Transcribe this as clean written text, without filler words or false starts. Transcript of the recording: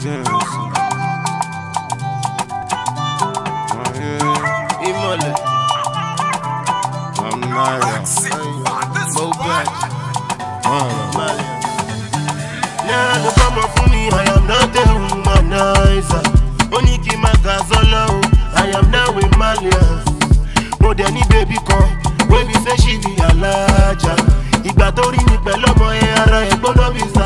I am not a womanizer. Oniki Magazolo, I am now with Malias. No, any baby come, when we say she be a larger. Igba tori ni pẹ̀lú ọmọ ẹ ara ẹ gbọ́dọ̀ bí